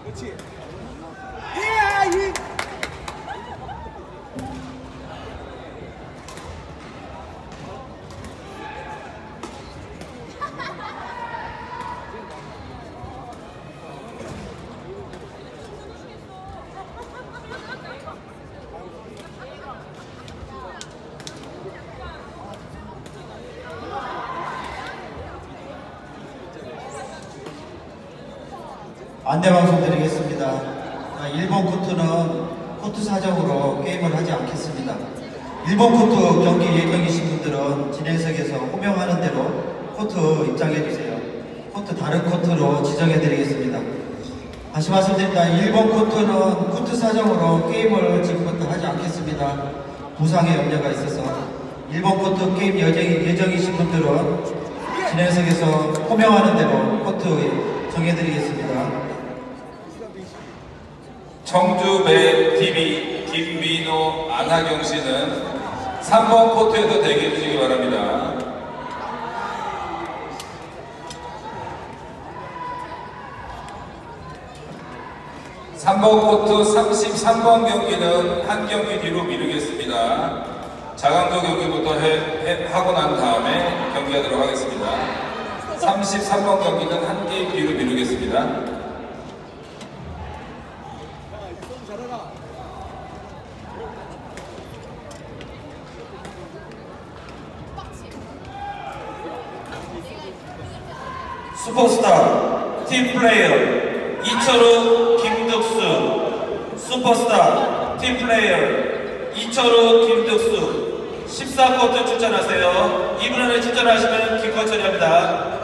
그렇지. 예! 안내방송 드리겠습니다. 일본 코트는 코트 사정으로 게임을 하지 않겠습니다. 일본 코트 경기 예정이신 분들은 진행석에서 호명하는 대로 코트 입장해주세요. 코트 다른 코트로 지정해드리겠습니다. 다시 말씀드립니다. 일본 코트는 코트 사정으로 게임을 지금부터 하지 않겠습니다. 부상의 염려가 있어서 일본 코트 게임 예정이신 분들은 진행석에서 호명하는 대로 코트 정해드리겠습니다. 청주배 TV 김민호 안하경 씨는 3번 코트에서 대기해 주시기 바랍니다. (3번) 코트 33번 경기는 한 경기 뒤로 미루겠습니다. 자강조 경기부터 하고 난 다음에 경기하도록 하겠습니다. 33번 경기는 한 게임 뒤로 미루겠습니다. 슈퍼스타 팀플레이어 이철우 김득수. 슈퍼스타 팀플레이어 이철우 김득수 14코트 출전하세요. 2분 안에 출전하시면 기권 처리합니다.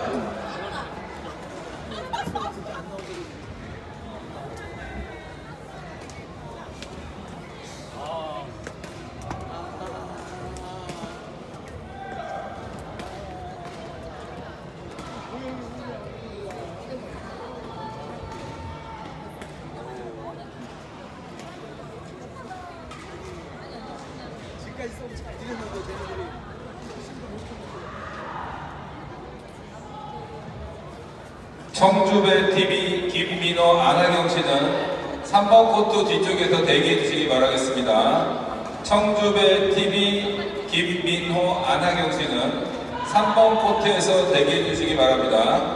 청주배 TV 김민호 안하경 씨는 3번 코트 뒤쪽에서 대기해 주시기 바라겠습니다. 청주배 TV 김민호 안하경 씨는 3번 코트에서 대기해 주시기 바랍니다.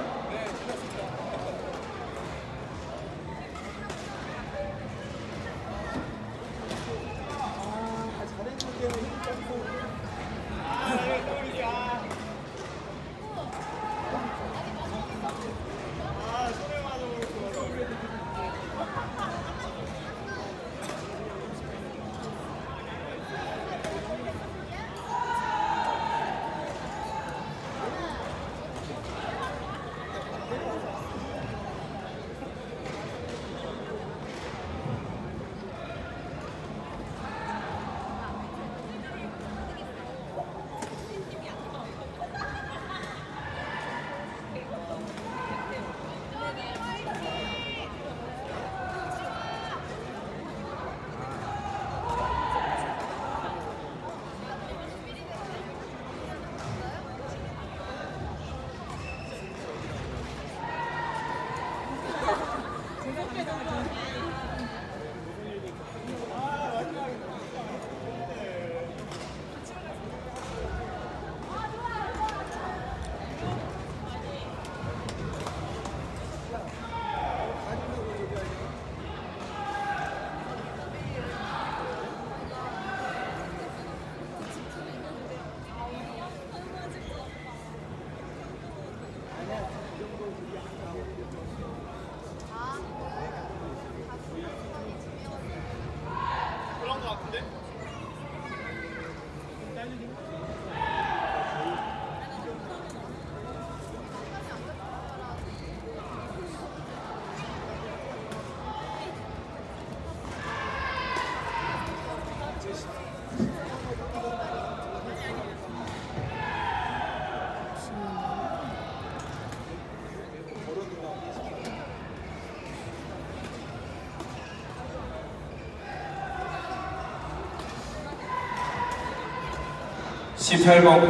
(18번)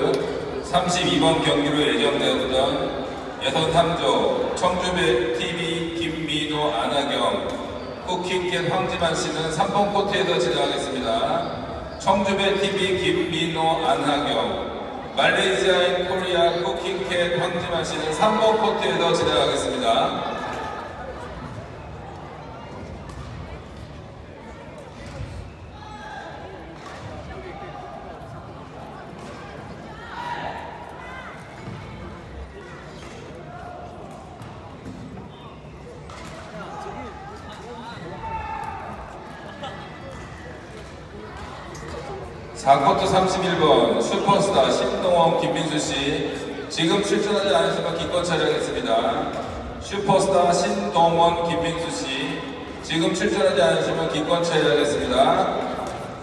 코트 32번 경기로 예정되었던 63조 청주배 TV 김민호 김민호, 안하경, 쿠킹캣 황지만 씨는 3번 코트에서 진행하겠습니다. 청주배 TV 김민호, 안하경, 말레이시아인 코리아 쿠킹캣 황지만 씨는 3번 코트에서 진행하겠습니다. 사 4쿼터 31번 슈퍼스타 신동원 김민수씨 지금 출전하지 않으시면 기권 촬영했습니다. 슈퍼스타 신동원 김민수씨 지금 출전하지 않으시면 기권 촬영했습니다.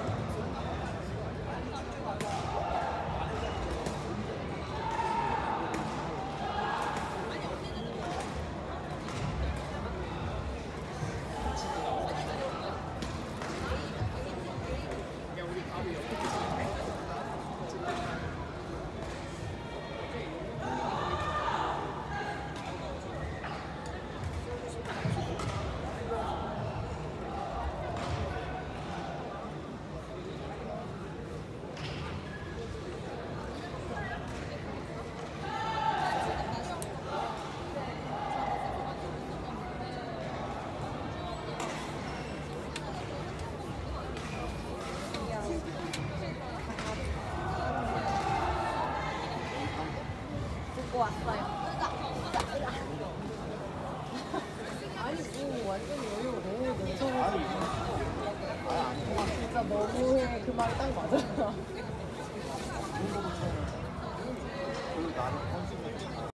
듣고 왔어요. 아니 뭐 완전 여유 너무 넘쳐가지고 진짜 너무해 그 말이 딱 맞아.